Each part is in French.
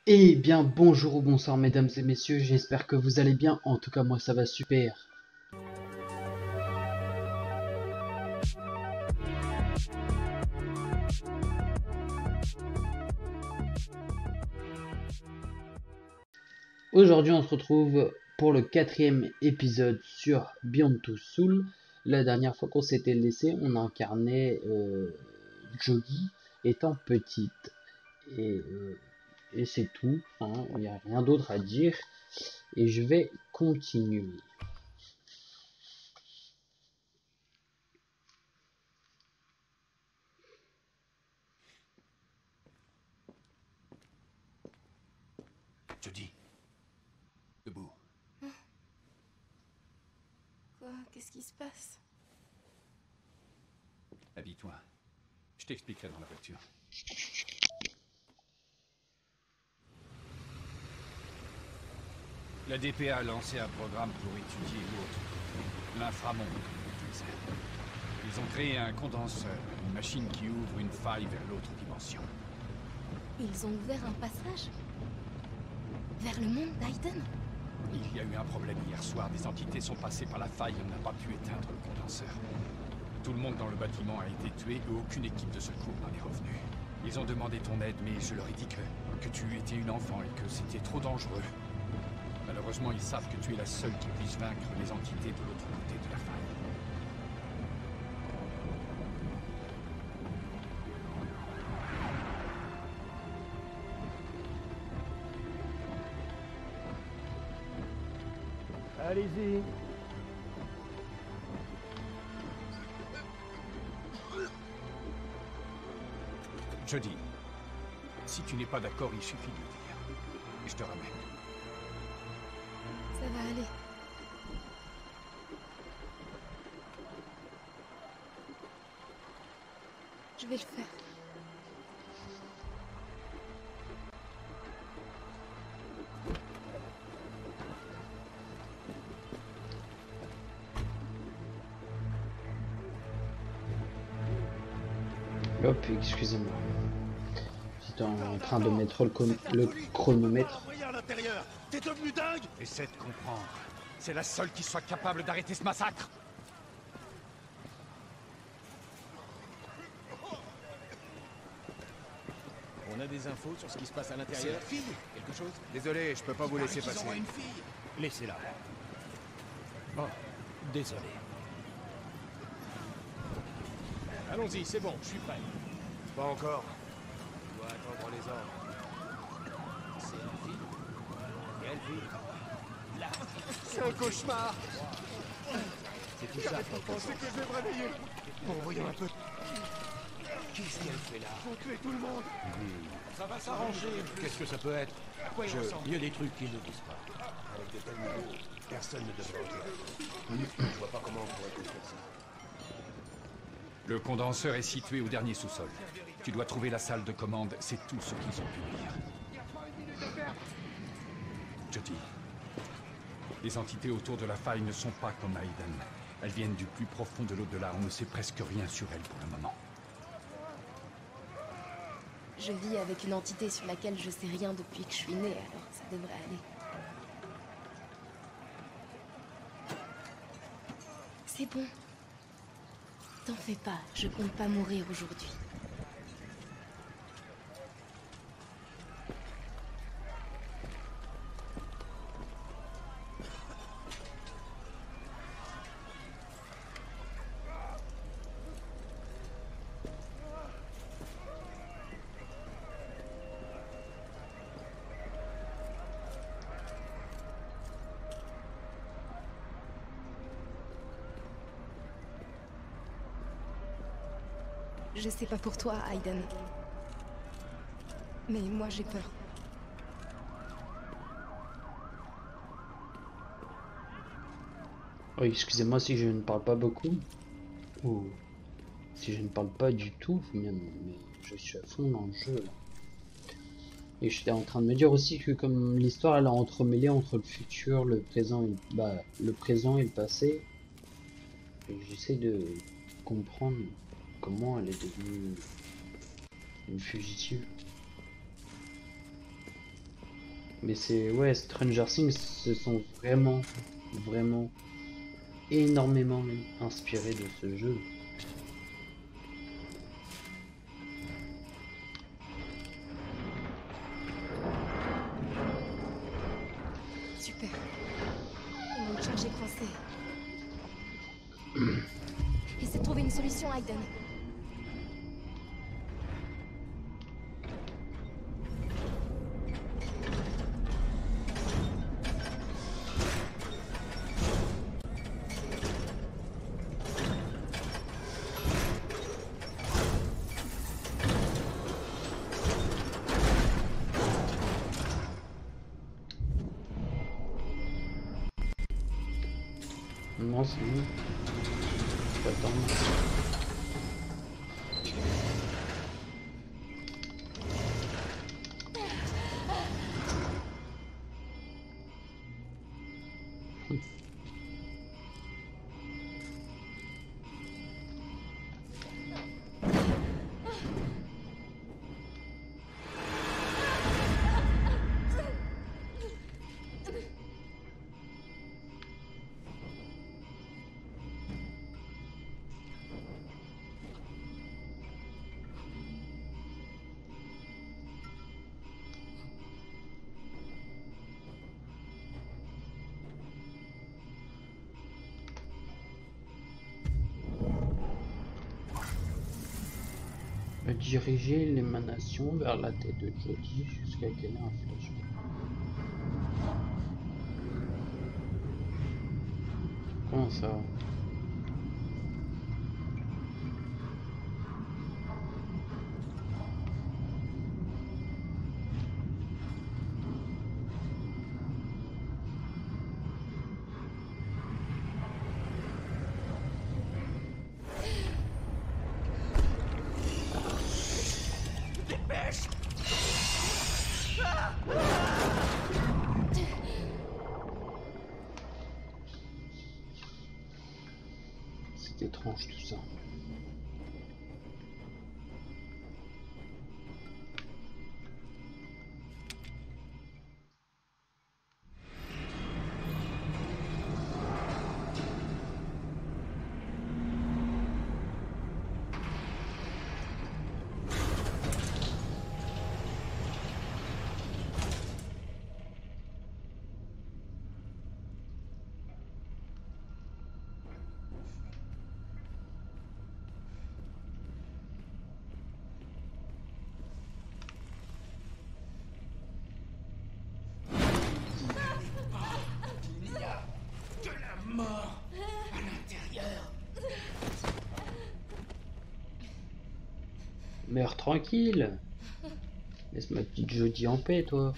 Eh bien, bonjour ou bonsoir mesdames et messieurs, j'espère que vous allez bien, en tout cas moi ça va super. Aujourd'hui on se retrouve pour le quatrième épisode sur Beyond Two Souls. La dernière fois qu'on s'était laissé, on incarnait Jodie étant petite. Et, euh, et c'est tout, hein, il n'y a rien d'autre à dire. Et je vais continuer. Jodie, debout. Quoi? Qu'est-ce qui se passe? Habille-toi. Je t'expliquerai dans la voiture. La DPA a lancé un programme pour étudier l'autre, l'inframonde, comme on disait. Ils ont créé un condenseur, une machine qui ouvre une faille vers l'autre dimension. Ils ont ouvert un passage? Vers le monde d'Aiden? Il y a eu un problème hier soir, des entités sont passées par la faille et on n'a pas pu éteindre le condenseur. Tout le monde dans le bâtiment a été tué et aucune équipe de secours n'en est revenue. Ils ont demandé ton aide, mais je leur ai dit que tu étais une enfant et que c'était trop dangereux. Malheureusement, ils savent que tu es la seule qui puisse vaincre les entités de l'autre côté de la faille. Allez-y. Jodie, si tu n'es pas d'accord, il suffit de le dire. Et je te ramène. Ça va aller. Je vais le faire. Hop, excusez-moi. J'étais en train de mettre le chronomètre. T'es devenu dingue? Essaie de comprendre. C'est la seule qui soit capable d'arrêter ce massacre. On a des infos sur ce qui se passe à l'intérieur? Quelque chose? Désolé, je peux pas vous laisser passer. Laissez-la. Oh, désolé. Allons-y, c'est bon, je suis prêt. Pas encore. On doit attendre les ordres. C'est un film? Quel film? C'est un cauchemar. C'est tout ça. Je pensais que je vais me réveiller. Bon, voyons un peu. Qu'est-ce qu'elle fait là? Faut tuer tout le monde. Ça va s'arranger. Qu'est-ce que ça peut être? Mieux des trucs qu'ils ne disent pas. Avec des tels niveaux, personne ne devrait entrer. Je vois pas comment on pourrait construire ça. Le condenseur est situé au dernier sous-sol. Tu dois trouver la salle de commande, c'est tout ce qu'ils ont pu dire. Jodie, les entités autour de la faille ne sont pas comme Aiden. Elles viennent du plus profond de l'au-delà, on ne sait presque rien sur elles pour le moment. Je vis avec une entité sur laquelle je sais rien depuis que je suis née, alors ça devrait aller. C'est bon. T'en fais pas, je compte pas mourir aujourd'hui. Je sais pas pour toi, Aiden. Mais moi j'ai peur. Oui, excusez-moi si je ne parle pas beaucoup. Ou si je ne parle pas du tout, mais je suis à fond dans le jeu là. Et j'étais en train de me dire aussi que comme l'histoire elle a entremêlé entre le futur, le présent et le présent et le passé, j'essaie de comprendre comment elle est devenue une fugitive. Mais c'est... Ouais, Stranger Things se sont vraiment, vraiment, énormément même inspirés de ce jeu. Super. Mon charge est coincé. Essaie de trouver une solution, Aiden. Non, c'est bon. Faut attendre. Diriger l'émanation vers la tête de Jodie jusqu'à qu'elle ait un flashback. Comment ça? C'est étrange tout ça. Meurs tranquille. Laisse ma petite Jodie en paix, toi.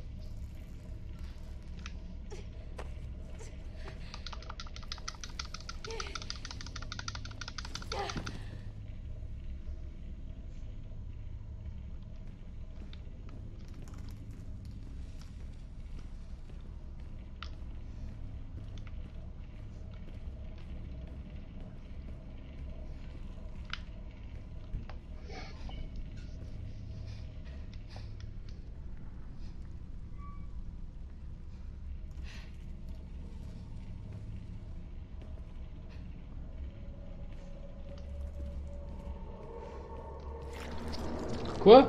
Quoi?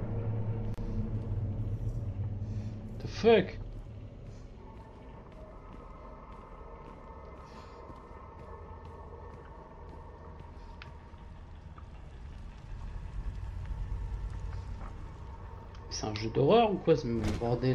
The fuck? C'est un jeu d'horreur ou quoi ce bordel?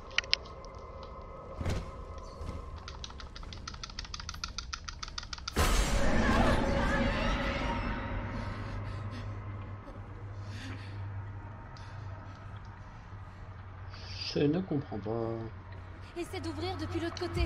Je ne comprends pas. Essaie d'ouvrir depuis l'autre côté.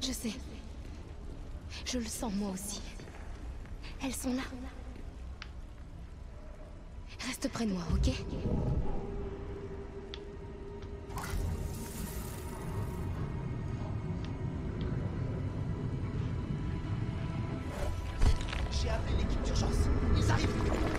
Je sais. Je le sens moi aussi. Elles sont là. Reste près de moi, ok? J'ai appelé l'équipe d'urgence. Ils arrivent.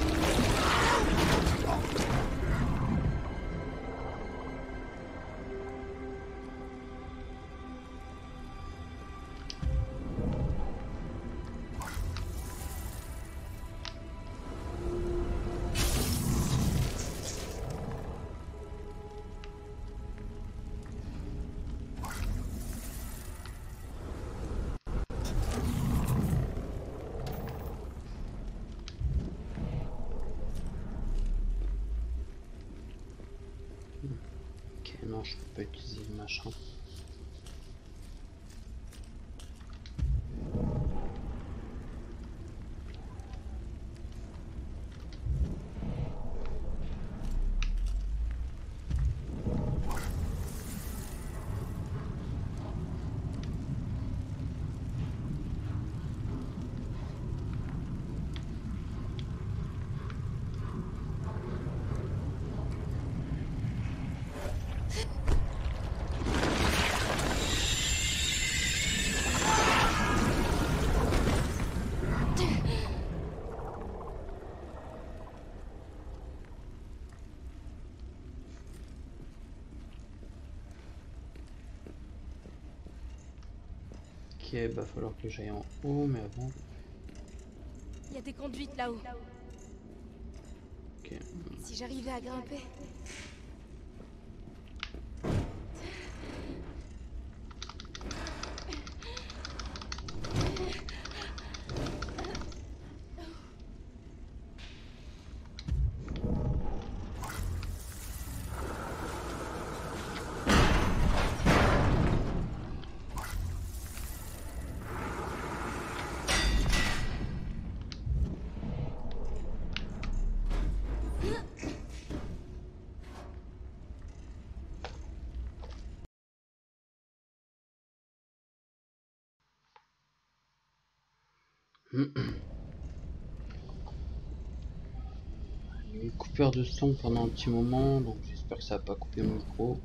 Ok, non, je peux pas utiliser le machin. Ok, va falloir que j'aille en haut, mais avant... Il y a des conduites là-haut. Ok. Si j'arrivais à grimper... Il y a eu une coupure de son pendant un petit moment, donc j'espère que ça va pas couper mon micro.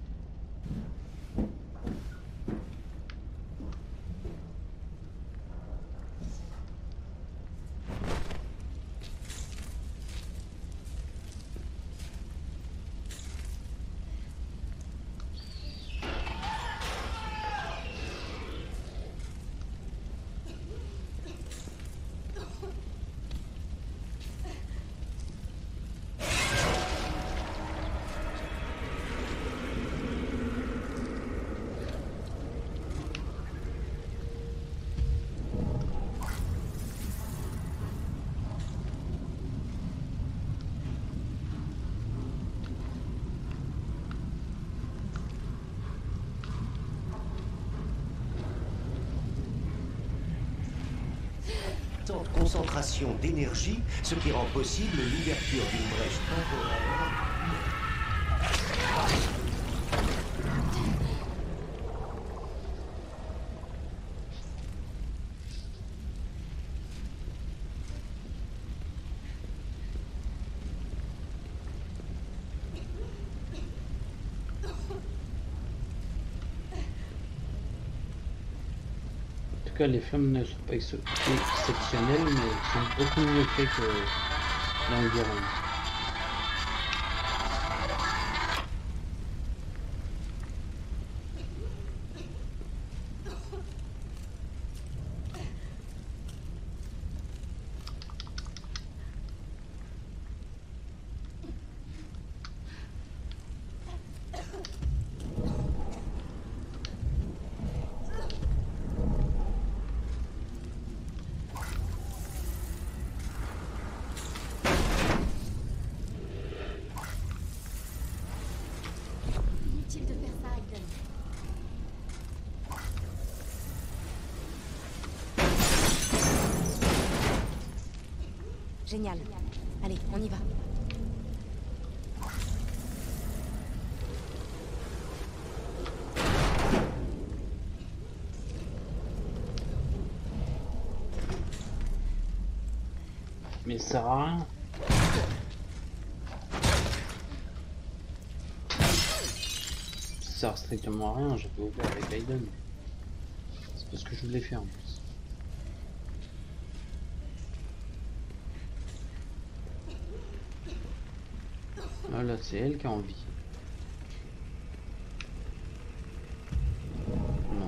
Importante concentration d'énergie, ce qui rend possible l'ouverture d'une brèche temporaire. En tout cas, les flammes ne sont pas exceptionnelles, mais sont beaucoup mieux faites que dans le Buran. Inutile de faire ça, Aiden. Génial. Allez, on y va. Mais ça sert à rien. Ça sert strictement à rien, j'avais ouvert avec Aiden. C'est pas ce que je voulais faire en plus. Ah là, c'est elle qui a envie. Non.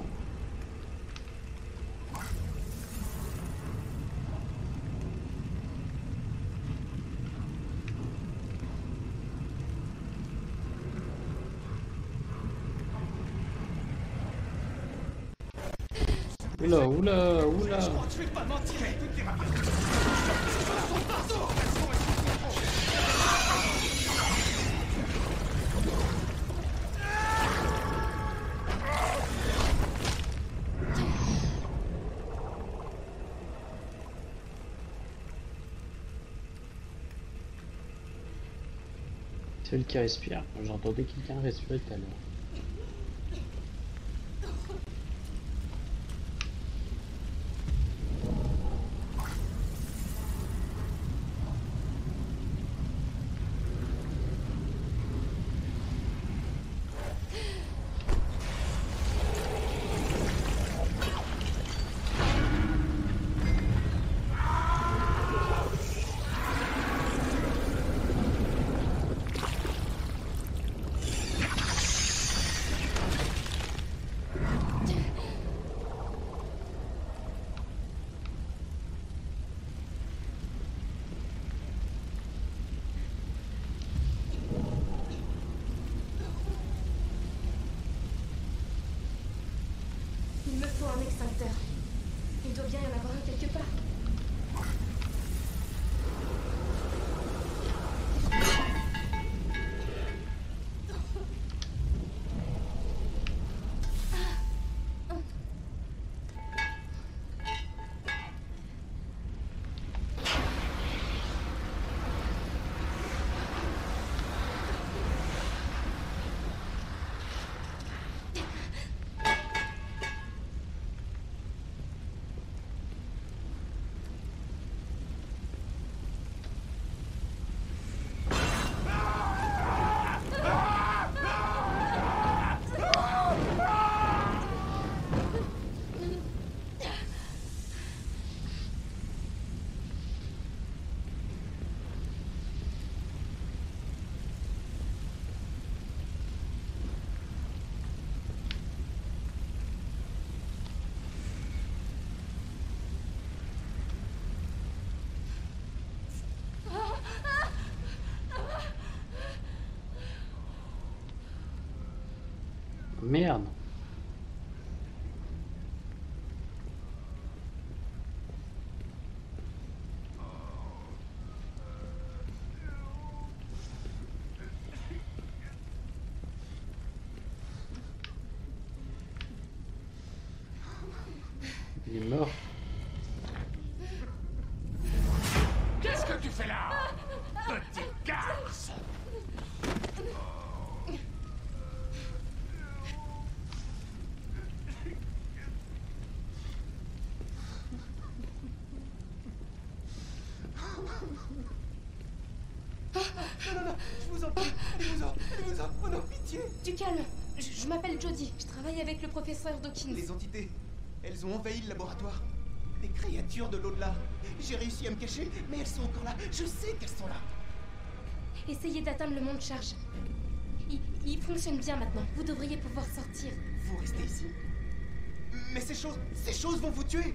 Oula, oula, oula. Je vais pas mentir. C'est elle qui respire. J'entendais quelqu'un respirer tout à l'heure. Il me faut un extincteur. Il doit bien y en avoir un quelque part. Merde. Il est mort. Qu'est-ce que tu fais là, petit garce? Je vous en prie, allez-vous-en, oh non, pitié. Du calme. Je m'appelle Jodie. Je travaille avec le professeur Dawkins. Les entités, elles ont envahi le laboratoire. Des créatures de l'au-delà. J'ai réussi à me cacher, mais elles sont encore là. Je sais qu'elles sont là. Essayez d'atteindre le monde charge. Il fonctionne bien maintenant. Vous devriez pouvoir sortir. Vous restez ici. Mais ces choses vont vous tuer.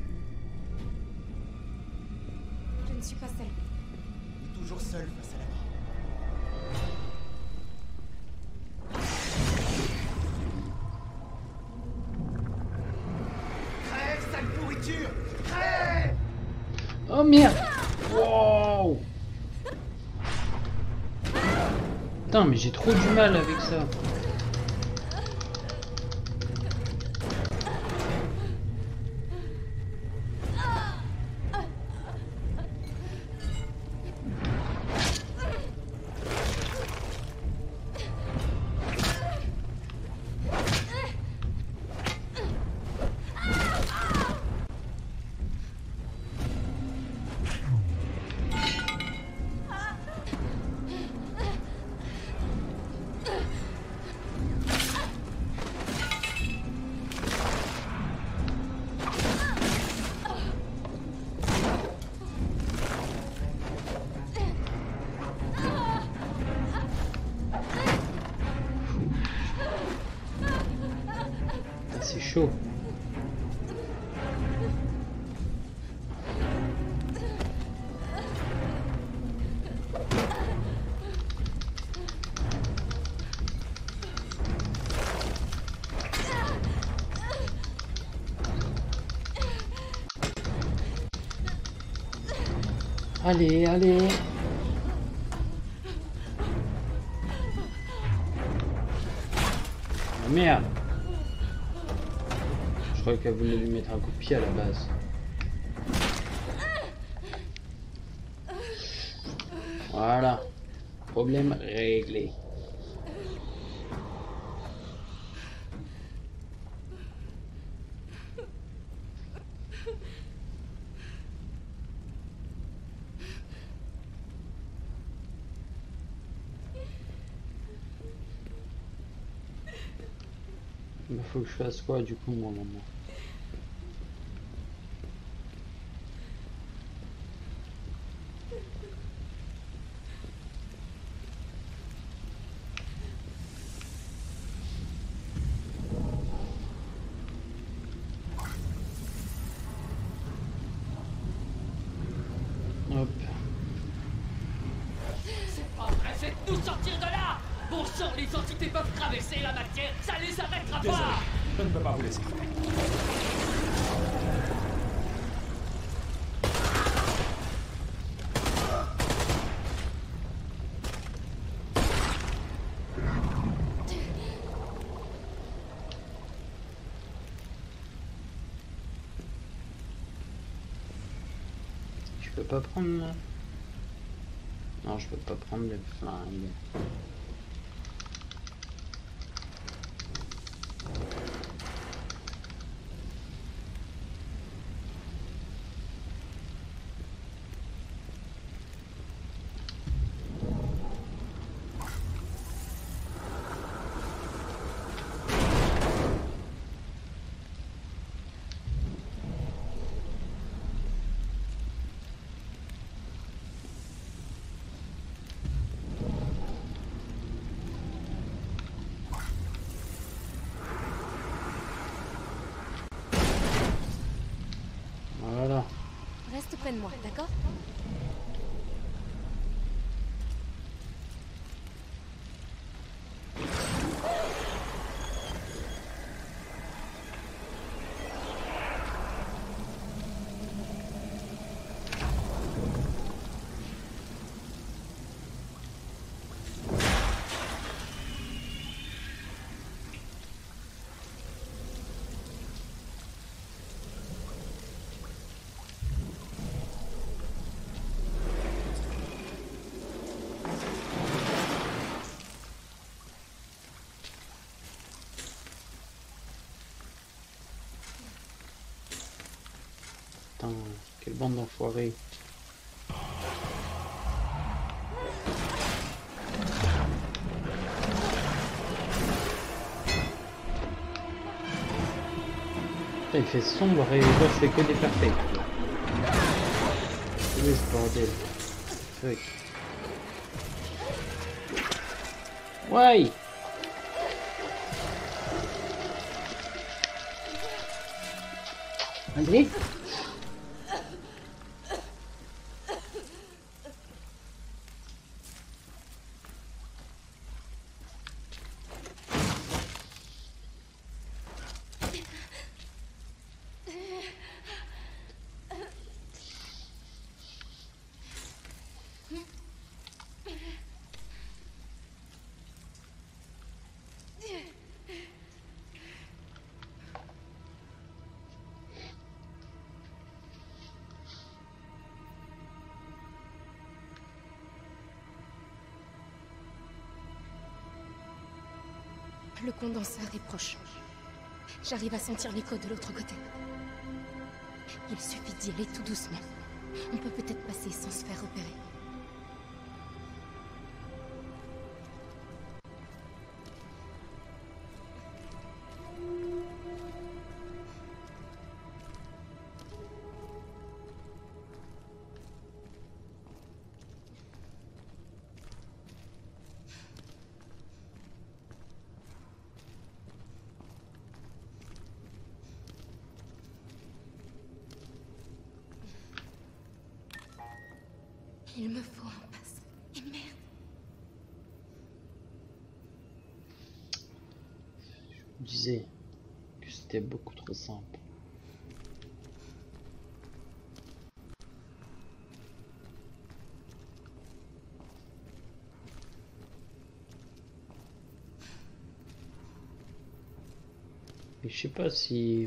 Je ne suis pas seule. Ou toujours seul face à la mort. Crève, sale pourriture! Crève! Oh merde! Wow! Putain, mais j'ai trop du mal avec ça. c'est chaud. Allez, allez. Ah, merde. Je croyais qu'elle voulait lui mettre un coup de pied à la base. Voilà. Problème réglé. Il faut que je fasse quoi du coup moi maintenant? Hop. C'est pas vrai, faites-nous sortir de là! Bon sang, les entités peuvent traverser la matière, ça les arrêtera Désolé, pas! je ne peux pas vous laisser. Je peux pas prendre... Non, je peux pas prendre les flingues. Voilà. Reste près de moi, d'accord? Putain, quelle bande d'enfoirés. Putain, il fait sombre et moi je fais que des perfects. Où est ce bordel? Fuck. Ouais. Allez. Le condenseur est proche. J'arrive à sentir l'écho de l'autre côté. Il suffit d'y aller tout doucement. On peut peut-être passer sans se faire repérer. Il me faut un passe. Et merde. Je me disais que c'était beaucoup trop simple. Et je sais pas si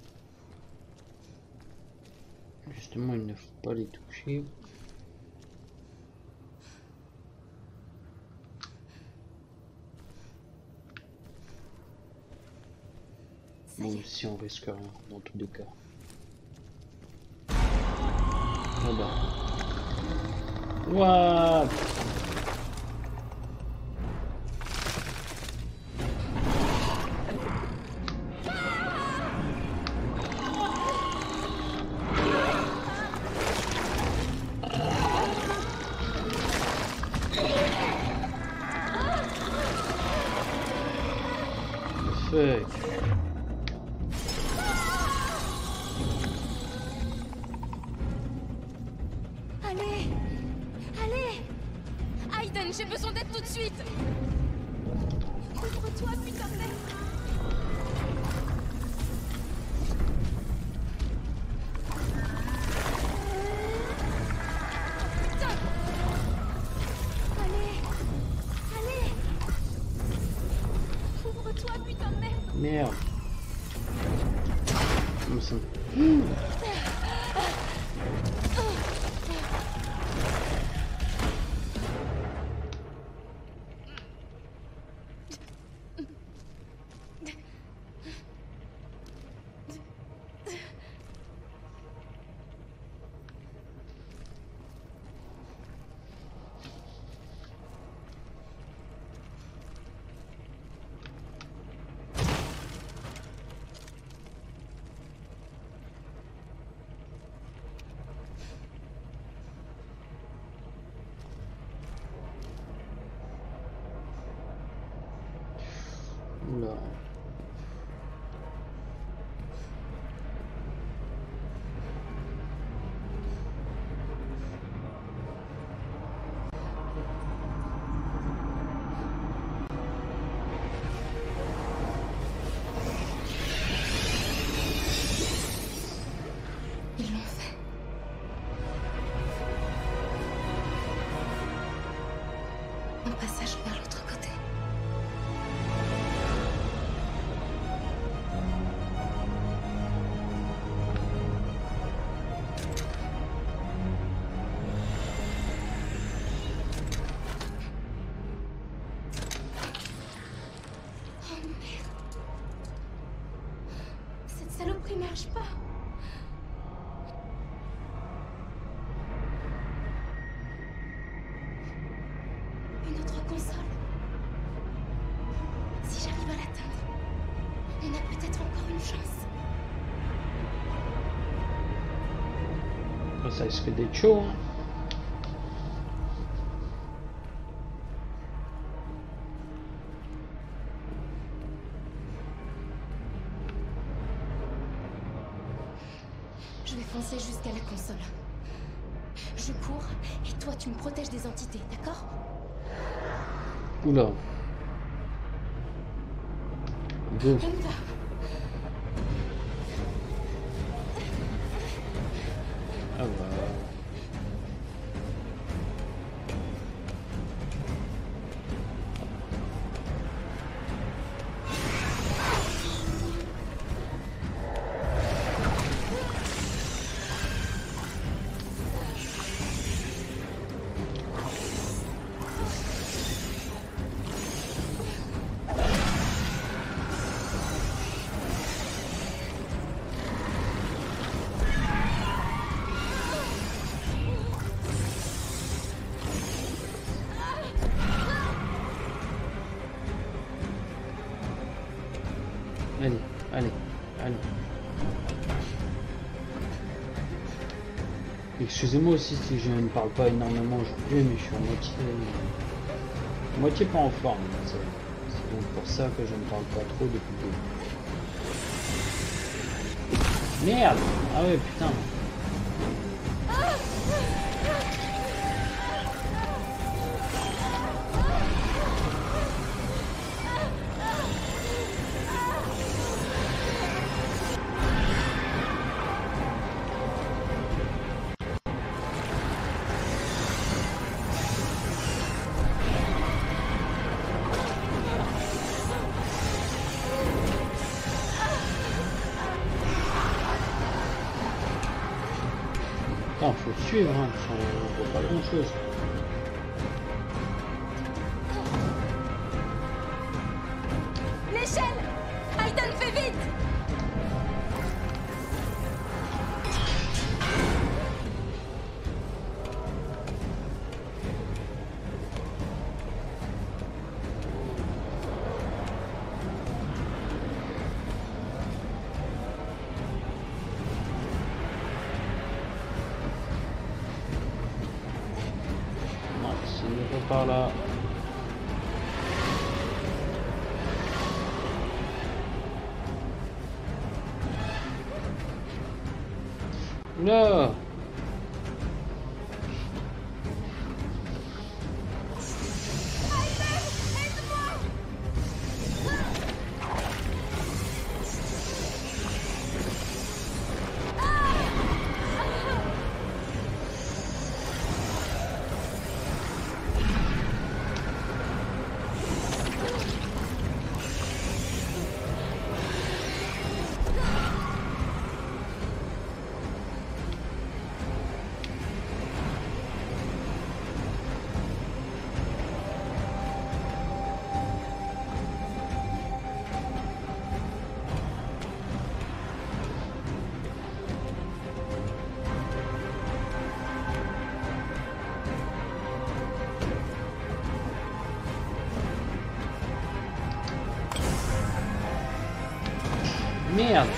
justement il ne faut pas les toucher. Même si on risque rien dans tous les cas. Ah bah. What? Allez! Allez! Aiden, j'ai besoin d'aide tout de suite! Ouvre-toi, putain de merde! Putain! Allez! Allez! Ouvre-toi, putain de merde! Merde. Comme ça. Oula. Ils l'ont fait. Un passage vers l'autre côté. Oh merde. Cette saloperie marche pas. Une autre console. Si j'arrive à l'atteindre, on a peut-être encore une chance. Ça risque d'être chaud, hein. Je vais foncer jusqu'à la console. Je cours et toi tu me protèges des entités, d'accord? Oula. Go. On y va. Ah bah. Allez, allez, allez. Excusez-moi aussi si je ne parle pas énormément aujourd'hui, mais je suis à moitié pas en forme. C'est donc pour ça que je ne parle pas trop depuis le début. Merde! Ah ouais, putain. Ah, faut suivre, hein, on voit pas grand chose. L'échelle! Aiden, fais vite! Non, c'est nouveau par là. Là. Merde.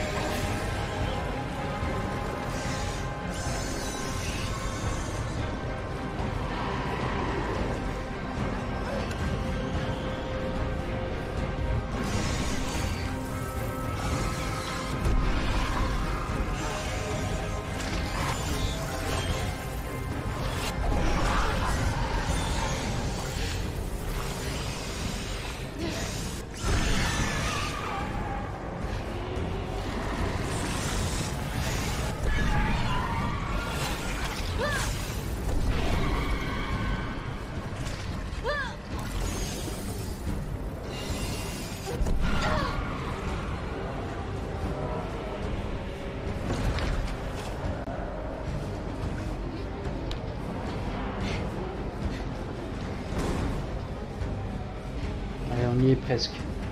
Allez, on y est presque.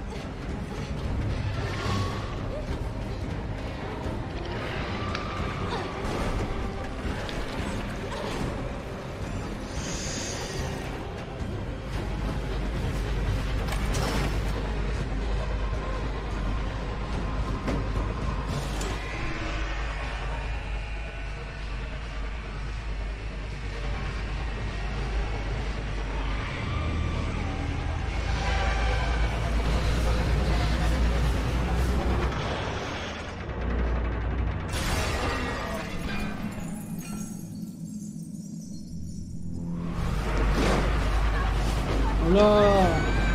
Là.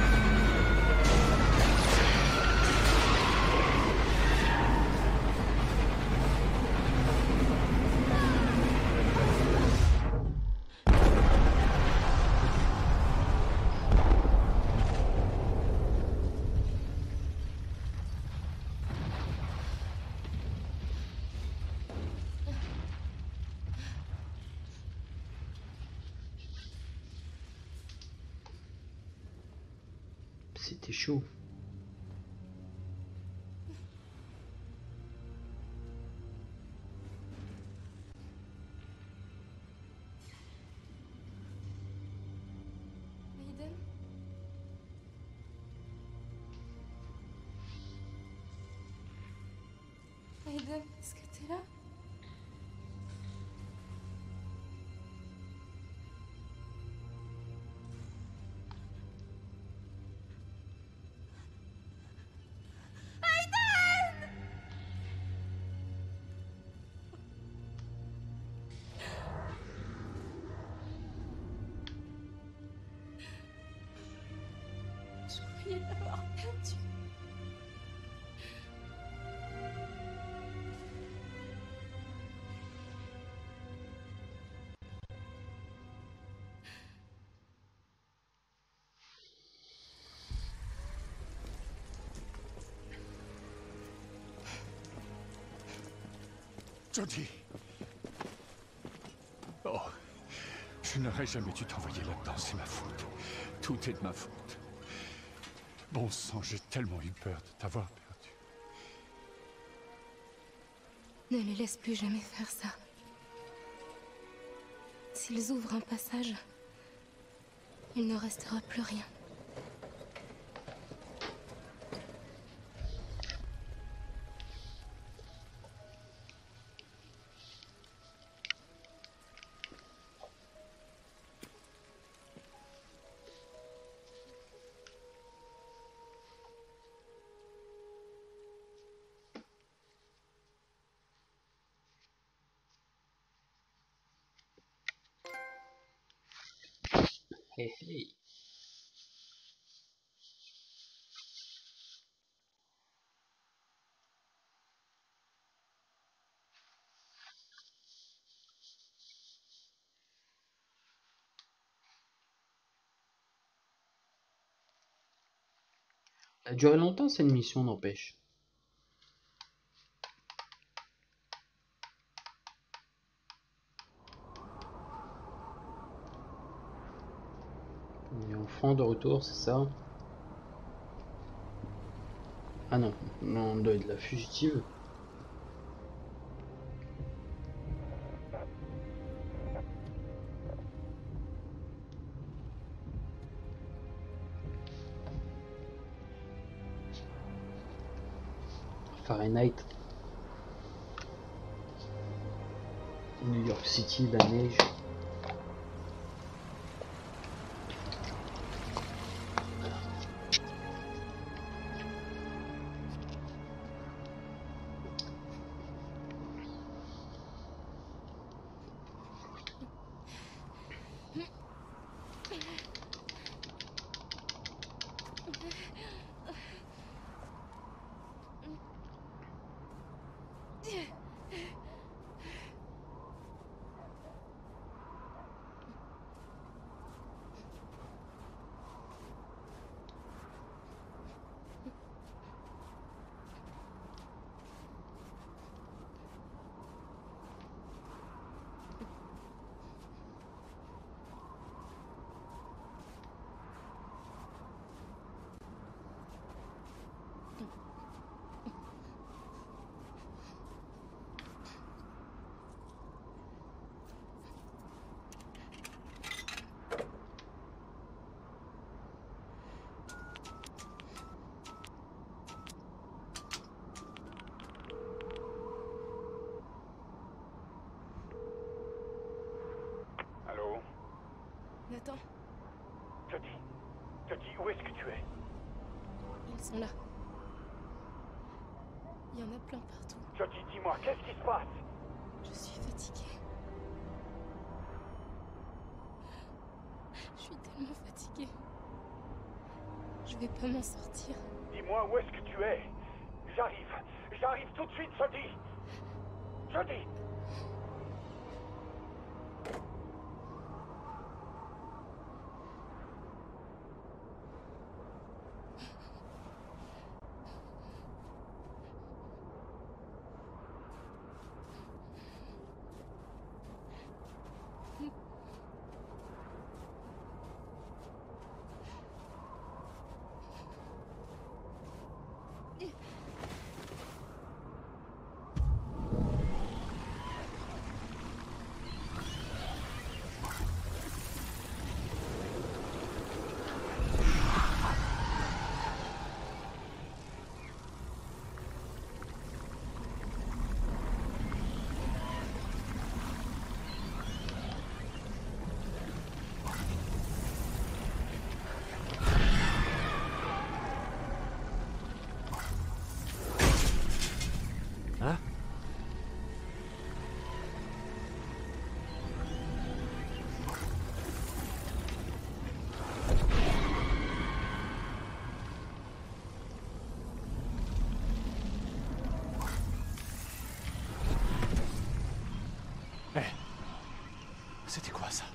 C'était chaud. Aiden? Aiden, est-ce que t'es là? Je croyais l'avoir perdu. Jodie, Je n'aurais jamais dû t'envoyer là-dedans, c'est ma faute. Tout est de ma faute. Bon sang, j'ai tellement eu peur de t'avoir perdu. Ne les laisse plus jamais faire ça. S'ils ouvrent un passage, il ne restera plus rien. Hey, hey. Ça a duré longtemps cette mission, n'empêche. On est en front de retour, c'est ça? Ah non, on doit être la fugitive. Fahrenheit. New York City, la neige. Nathan, Jodie, où est-ce que tu es? ils sont là. Il y en a plein partout. Jodie, dis-moi, qu'est-ce qui se passe? Je suis fatiguée. Je suis tellement fatiguée. Je vais pas m'en sortir. Dis-moi, où est-ce que tu es? J'arrive tout de suite, Jodie. Jodie! C'était quoi ça?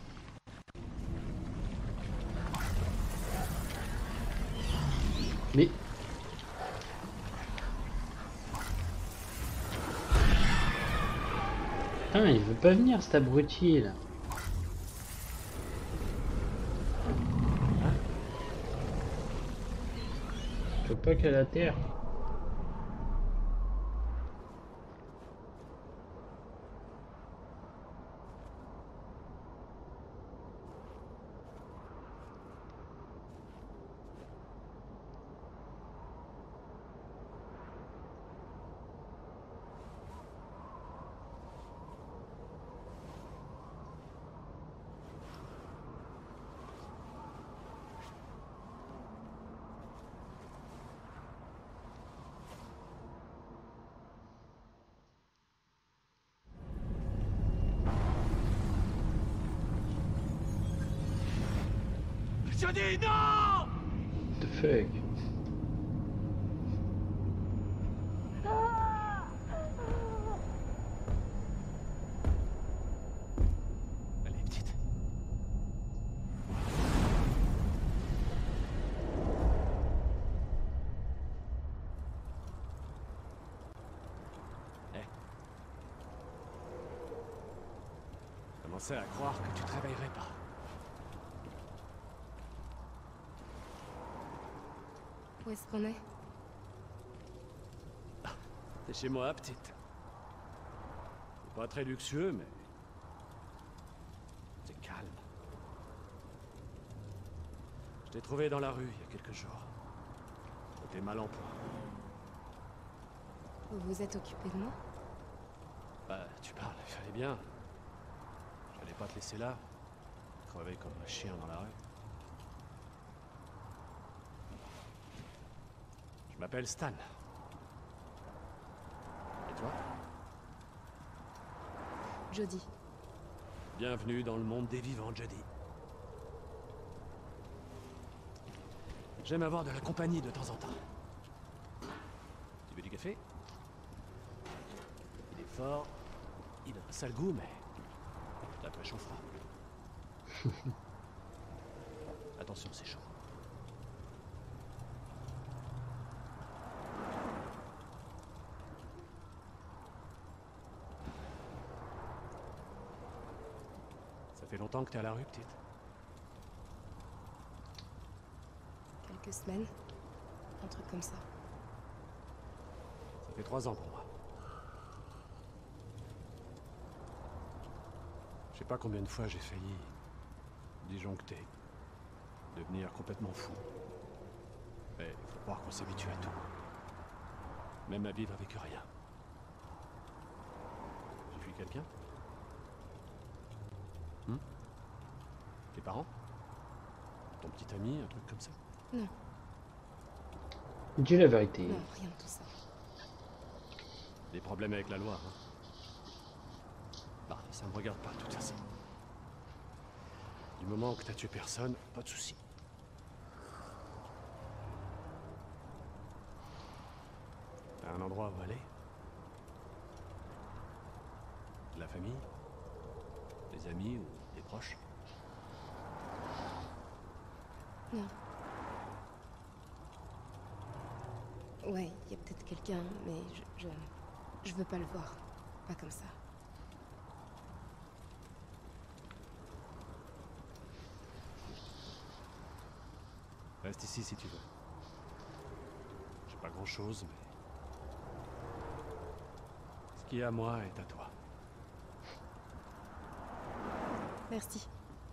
Mais... Ah, il veut pas venir cet abruti là. pas qu'il y a la terre. Je dis non! What the fuck? Allez, petite. Eh. Je commençais à croire que tu te réveillerais pas. Où est-ce qu'on est? T'es chez moi, petite. C'est pas très luxueux, mais... c'est calme. Je t'ai trouvé dans la rue il y a quelques jours. T'es mal en point. Vous vous êtes occupé de moi? Bah, tu parles, il fallait bien. J'allais pas te laisser là, crever comme un chien dans la rue. Je m'appelle Stan. Et toi? Jodie. Bienvenue dans le monde des vivants, Jodie. J'aime avoir de la compagnie de temps en temps. Tu veux du café? Il est fort, il a un sale goût, mais ça te réchauffera. Attention, c'est chaud. Ça fait longtemps que t'es à la rue, petite? Quelques semaines. Un truc comme ça. Ça fait 3 ans pour moi. Je sais pas combien de fois j'ai failli disjoncter, devenir complètement fou. Mais il faut croire qu'on s'habitue à tout. Même à vivre avec rien. J'ai fui quelqu'un? Tes parents? Ton petit ami, un truc comme ça? Non, Dis la vérité. non, rien de tout ça. Des problèmes avec la loi, hein? Bah, ça me regarde pas, de toute façon. Du moment que t'as tué personne, pas de souci. T'as un endroit où aller? De la famille? Des amis ou des proches? Non. Ouais, il y a peut-être quelqu'un, mais je veux pas le voir. Pas comme ça. Reste ici si tu veux. J'ai pas grand-chose, mais... ce qui est à moi est à toi. Merci.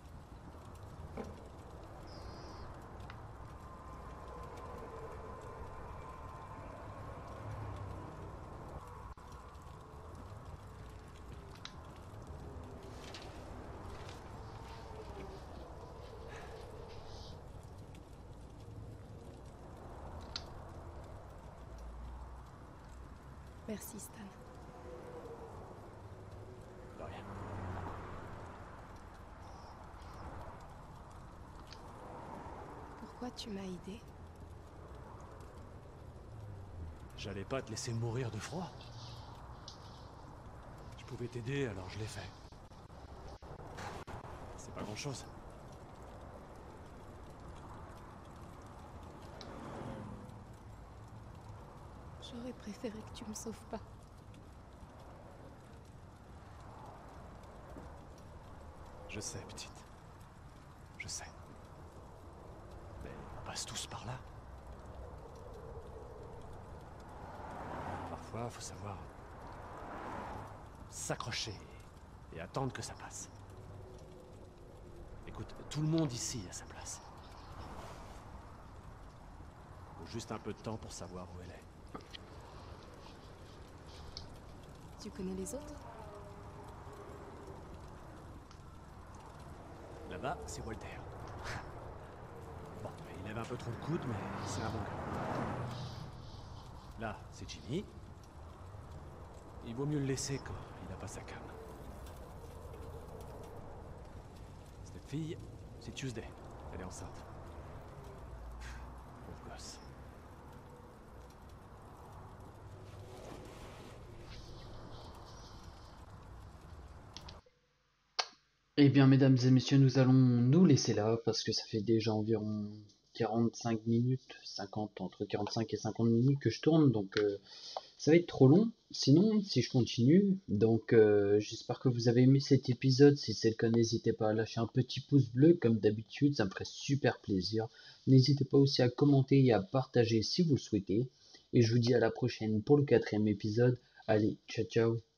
Merci, Stan. De rien. Pourquoi tu m'as aidé? J'allais pas te laisser mourir de froid. Je pouvais t'aider, alors je l'ai fait. C'est pas grand-chose. J'aurais préféré que tu me sauves pas. Je sais, petite. Je sais. Mais on passe tous par là. parfois, faut savoir s'accrocher et attendre que ça passe. Écoute, tout le monde ici a sa place. Faut juste un peu de temps pour savoir où elle est. Tu connais les autres? Là-bas, c'est Walter. Bon, il avait un peu trop le coude, mais c'est un bon gars. Là, c'est Jimmy. Il vaut mieux le laisser quand il n'a pas sa canne. Cette fille, c'est Tuesday. Elle est enceinte. Pauvre gosse. Eh bien, mesdames et messieurs, nous allons nous laisser là parce que ça fait déjà environ 45 minutes, 50, entre 45 et 50 minutes que je tourne, donc ça va être trop long. Sinon, si je continue, donc j'espère que vous avez aimé cet épisode. Si c'est le cas, n'hésitez pas à lâcher un petit pouce bleu comme d'habitude, ça me ferait super plaisir. N'hésitez pas aussi à commenter et à partager si vous le souhaitez. Et je vous dis à la prochaine pour le 4e épisode. Allez, ciao ciao.